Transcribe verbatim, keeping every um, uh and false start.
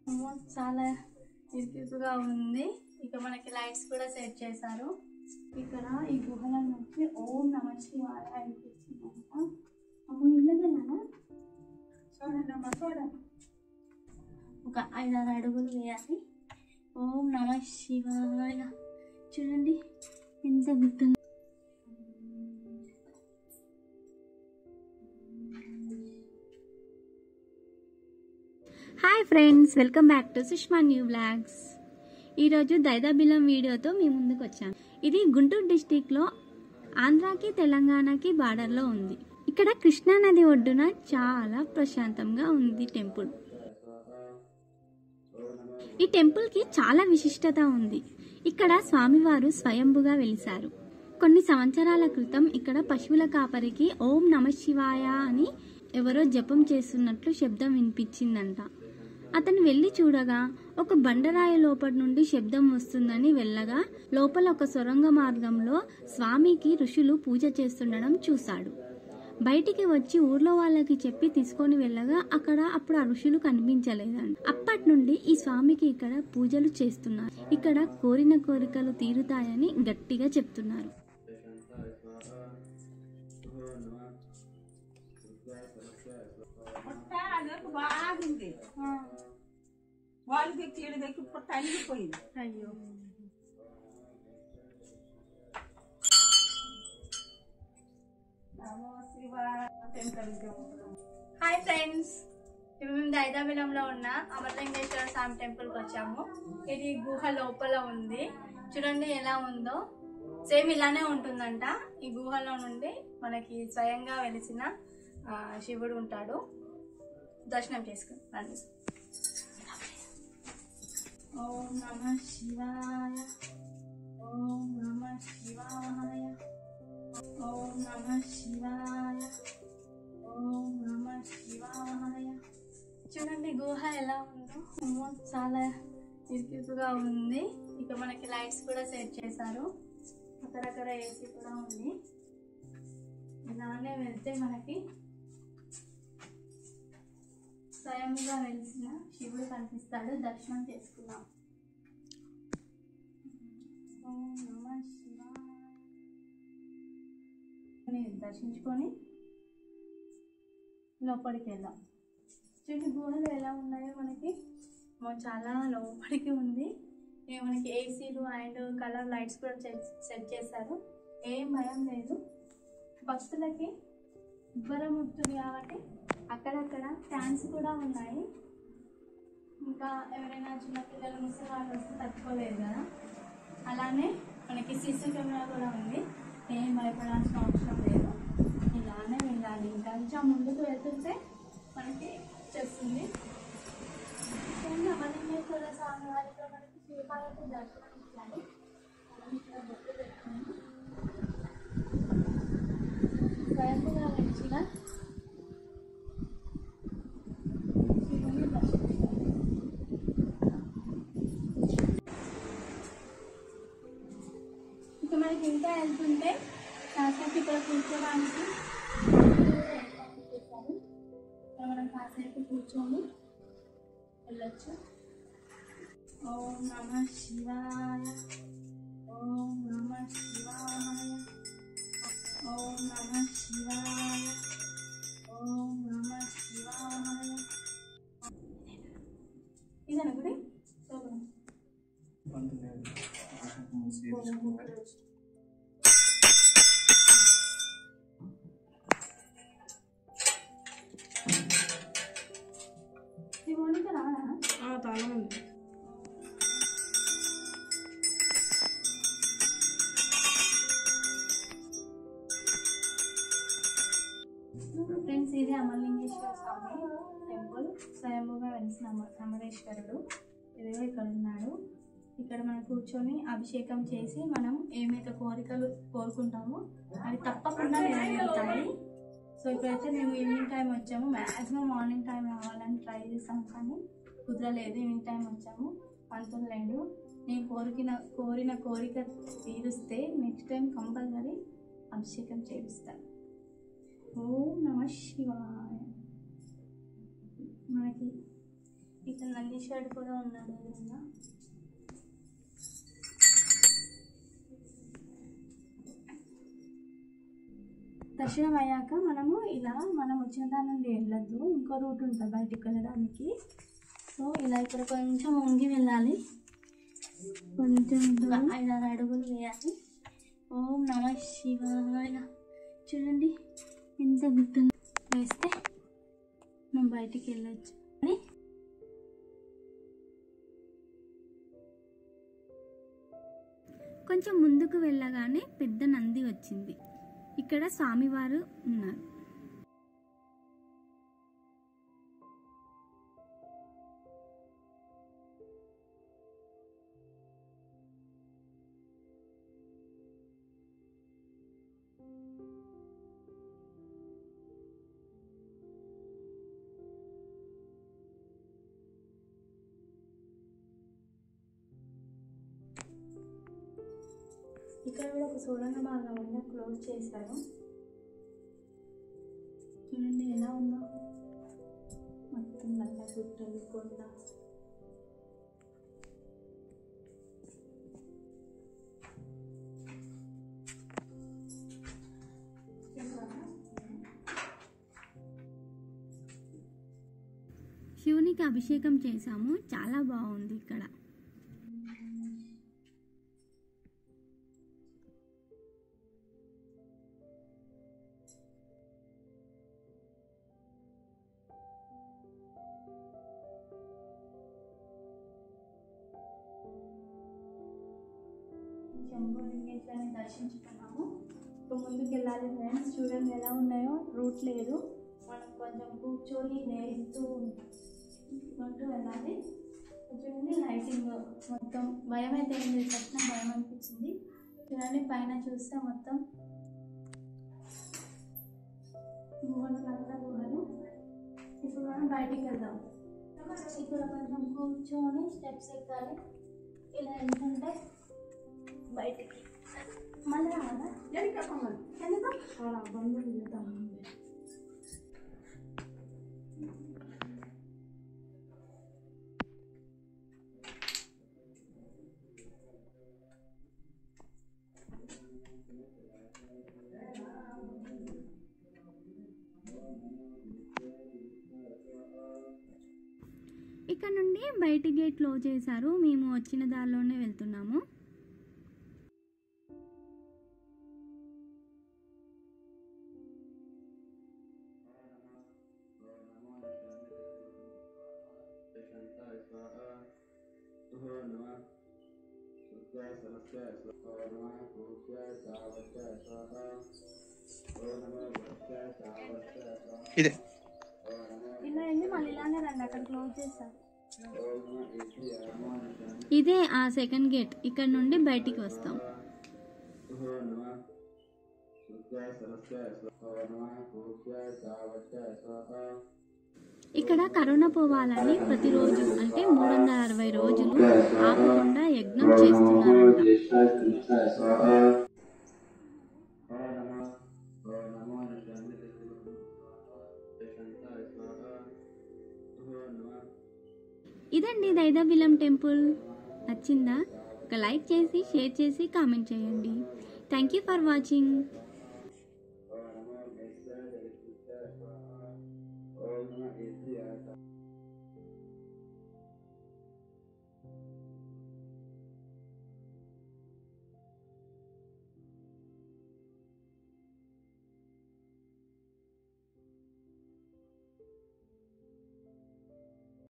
చాలా ఇరుకుగా ఉంది. ఇక మనకి లైట్స్ కూడా సెట్ చేశారు. ఇక్కడ ఈ గుహల నుంచి ఓం నమ శివాయ అనిపిస్తుందంట. అమ్మ ఇల్లదేనా చూడండి అమ్మ చూడండి. ఒక ఐదారు అడుగులు వేయాలి. ఓం నమ శివాయ చూడండి ఎంత గుర్తుంది. Hi friends, welcome back to Sushma new vlogs. ఈరోజు దైదాబిలం వీడియోతో మీ ముందుకు వచ్చాను. ఇది గుంటూరు డిస్టిక్లో ఆంధ్రాకి తెలంగాణకి బార్డర్లో ఉంది. ఇక్కడ కృష్ణా నది ఒడ్డున చాలా ప్రశాంతంగా ఉంది టెంపుల్. ఈ టెంపుల్కి చాలా విశిష్టత ఉంది. ఇక్కడ స్వామివారు స్వయంభుగా వెలిశారు. కొన్ని సంవత్సరాల క్రితం ఇక్కడ పశువుల కాపరికి ఓం నమ శివాయ అని ఎవరో జపం చేస్తున్నట్లు శబ్దం వినిపించిందంట. అతను వెళ్ళి చూడగా ఒక బండరాయి లోపటి నుండి శబ్దం వస్తుందని వెళ్ళగా లోపల ఒక సొరంగ మార్గంలో స్వామికి ఋషులు పూజ చేస్తుండడం చూశాడు. బయటికి వచ్చి ఊర్లో వాళ్ళకి చెప్పి తీసుకొని వెళ్ళగా అక్కడ అప్పుడు ఆ ఋషులు కనిపించలేదండి. అప్పటి నుండి ఈ స్వామికి ఇక్కడ పూజలు చేస్తున్నారు. ఇక్కడ కోరిన కోరికలు తీరుతాయని గట్టిగా చెప్తున్నారు. బాగుంది వాళ్ళు తెచ్చి ఏడు దగ్గర పుట్ట అలిగిపోయింది. అయ్యో హాయ్ ఫ్రెండ్స్, ఇప్పుడు మేము దైదాబిలంలో ఉన్న అమరలింగేశ్వర స్వామి టెంపుల్కి వచ్చాము. ఇది గుహ లోపల ఉంది. చూడండి ఎలా ఉందో. సేమ్ ఇలానే ఉంటుందంట. ఈ గుహలో నుండి మనకి స్వయంగా వెలిసిన శివుడు ఉంటాడు. దర్శనం చేసుకుంటాను. ఓం నమ శివాయ, ఓం నమ శివాయ, ఓం నమ శివాయ, ఓం నమ శివాయ. చూడండి గుహ ఎలా ఉందో. చాలా ఇరుకుగా ఉంది. ఇక మనకి లైట్స్ కూడా సెట్ చేశారు. అక్కడక్కడ ఏసీ కూడా ఉంది. ఇలానే వెళ్తే మనకి స్వయంగా వెలిసిన శివుడు కనిపిస్తాడు. దర్శనం చేసుకున్నాం. ఓం నమ శివాయ దర్శించుకొని లోపలికి వెళ్దాం. చూడండి గుహలు ఎలా ఉన్నాయో. మనకి చాలా లోపలికి ఉంది. మనకి ఏసీలు అండ్ కలర్ లైట్స్ కూడా సెట్ చేశారు. ఏం భయం లేదు. భక్తులకి ఉబ్బరం ఉంటుంది కాబట్టి అక్కడక్కడ ఫ్యాన్స్ కూడా ఉన్నాయి. ఇంకా ఎవరైనా చిన్నపిల్లలు ముసలి వాళ్ళు వస్తే తట్టుకోలేదు కదా. అలానే మనకి సీసీ కెమెరా కూడా ఉంది. ఏం భయపడాల్సిన అవసరం లేదు. ఇలానే వెళ్ళాలి. ఇంకా కొంచెం ముందుకు వెళ్తుంటే మనకి చేస్తుంది. అమరలింగేశ్వర స్వామి వారితో మనకి శివపార్వతి దర్శనం ఇచ్చాలి. బొట్టు పెట్టుకుని స్వయంగా వచ్చిన శివుని దర్శించాలి. ఇక మనకి ఇంకా వెళ్తుంటే కాసేపు ఇక్కడ కూర్చోడానికి ఏర్పాటు చేశారు. ఇక్కడ మనం కాసేపు కూర్చొని వెళ్ళొచ్చు. ఓం నమ శివాయ, ఓం నమ శివాయ, ఓం నమ శివాయ, ఓం నమ శివాయ. ఇదేనా గుడి? శివునికి రాదా? తాళం ఉంది. ఫ్రెండ్స్, ఇది అమరలింగేశ్వర స్వామి టెంపుల్. స్వయంభుగా వెలిసిన అమరేశ్వరుడు ఇదిగో ఇక్కడ ఉన్నాడు. ఇక్కడ మనం కూర్చొని అభిషేకం చేసి మనం ఏమైతే కోరికలు కోరుకుంటామో అవి తప్పకుండా నెరవేరుతాయి. సో ఇప్పుడైతే మేము ఈవినింగ్ టైం వచ్చాము. మ్యాక్సిమం మార్నింగ్ టైం రావాలని ట్రై చేసాం కానీ కుదరలేదు. ఈవినింగ్ టైం వచ్చాము. పంతులు లేడు. నేను కోరిన కోరిన కోరిక తీరుస్తే నెక్స్ట్ టైం కంపల్సరీ అభిషేకం చేపిస్తాను. ఓం నమ శివాయ. మనకి ఇక్కడ నందీశ్వరుడు కూడా ఉన్నాడు ఎదురుగా. దర్శనం అయ్యాక మనము ఇలా మనం వచ్చిన దాని నుండి వెళ్ళొద్దు, ఇంకో రూట్ ఉంటుంది బయటికి వెళ్ళడానికి. సో ఇలా ఇక్కడ కొంచెం వంగి వెళ్ళాలి, కొంచెం ఐదారు అడుగులు వేయాలి. ఓం నమ శివాయ. చూడండి ఎంత గుర్తు వేస్తే మనం బయటికి వెళ్ళొచ్చు అని. కొంచెం ముందుకు వెళ్ళగానే పెద్ద నంది వచ్చింది. ఇక్కడ స్వామివారు ఉన్నారు. ఇక్కడ కూడా ఒక సోలన భాగం ఉందా, క్లోజ్ చేశారు. చూడండి ఎలా ఉందో, మొత్తం నల్ల గుట్టలు కొండ. శివునికి అభిషేకం చేశాము, చాలా బాగుంది ఇక్కడ. శంభులింగేశ్వరిని దర్శించుకున్నాము. ఇప్పుడు ముందుకు వెళ్ళాలి ఫ్రెండ్స్. చూడండి ఎలా ఉన్నాయో, రూట్ లేదు, మనం కొంచెం కూర్చొని నేస్తూ ఉంటూ వెళ్ళాలి. చూడండి లైటింగ్ మొత్తం. భయం అయితే ఏం లేదు, ఫస్ట్ నాకు భయం అనిపించింది. చూడండి పైన చూస్తే మొత్తం గుహలు, నల్ల గుహలు. ఇప్పుడు మనం బయటికి వెళ్దాం. ఇక్కడ కొంచెం కూర్చొని స్టెప్స్ ఎక్కాలి. ఇలా వెళ్తుంటే బయటికి మళ్ళీ రాదా? ఎందుకు బంధువులు వెళ్తాం. ఇక్కడ నుండి బయటి గేట్ క్లోజ్ చేశారు. మేము వచ్చిన దారిలోనే వెళ్తున్నాము. ఇదే ఇలా వెళ్ళి మళ్ళీ ఇలానే రండి, అక్కడ క్లోజ్ చేస్తారు. ఇదే ఆ సెకండ్ గేట్. ఇక్కడ నుండి బయటికి వస్తాం. ఇక్కడ కరోనా పోవాలని ప్రతిరోజు అంటే మూడు వందల అరవై రోజులు ఆపకుండా యజ్ఞం చేస్తున్నారంట. ఇదండి దైదవిలం టెంపుల్. నచ్చిందా? ఒక లైక్ చేసి, షేర్ చేసి, కామెంట్ చేయండి. Thank you for watching.